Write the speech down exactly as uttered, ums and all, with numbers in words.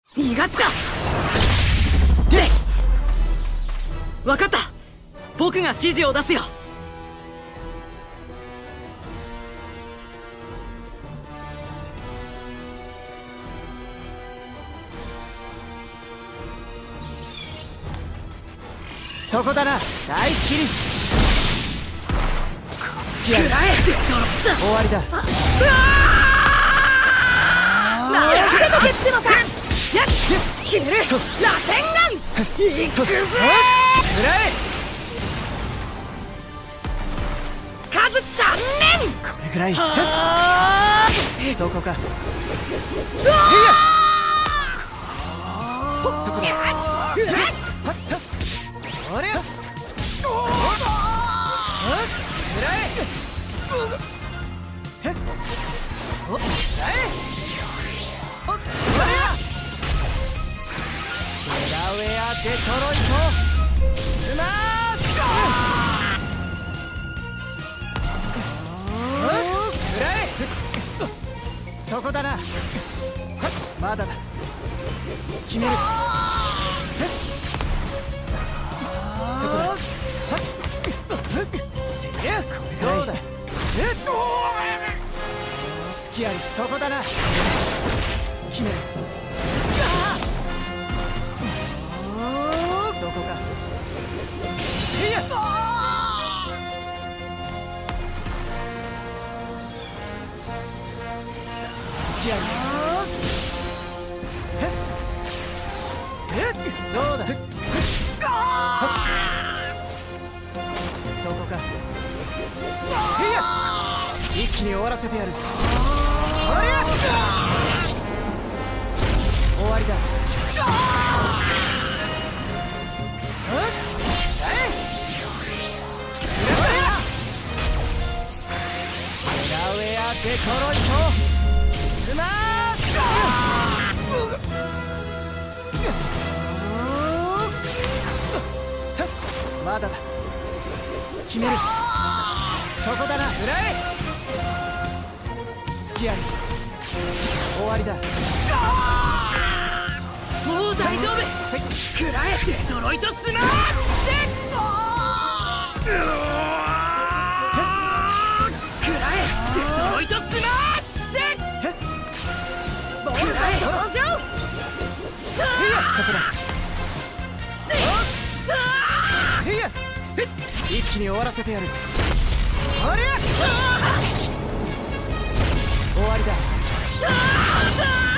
逃がすか。で分かった、僕が指示を出すよ。 そこだな、大切り付き合い。終わりだ。うわー、なんてとけってのさ。やっ決める。螺旋丸いくぜ。 食らえ。 数さんねん。 これぐらい。そこか。 うわー、そこだ。あれ。くらえ。おっ、くらえ。おっ、これや。デラウェアデトロイトスマッシュ。くらえ。そこだな。まだだ。決める。そこだ。いや、これどうだ。付き合い、そこだな。決める。そこか。せいや。付き合い。どうだ。そこか。せいや。一気に終わらせてやる。ありゃ。終わりだ。デトロイトスマッシュ。まだだ。決める。そこだな。裏へ。付き合い。終わりだ。 もう大丈夫。食らえ。デトロイトスマッシュ。デトロイトスマッシュ。ボールが登場。 せいや、そこだ。せいや、一気に終わらせてやる。あれ。終わりだ。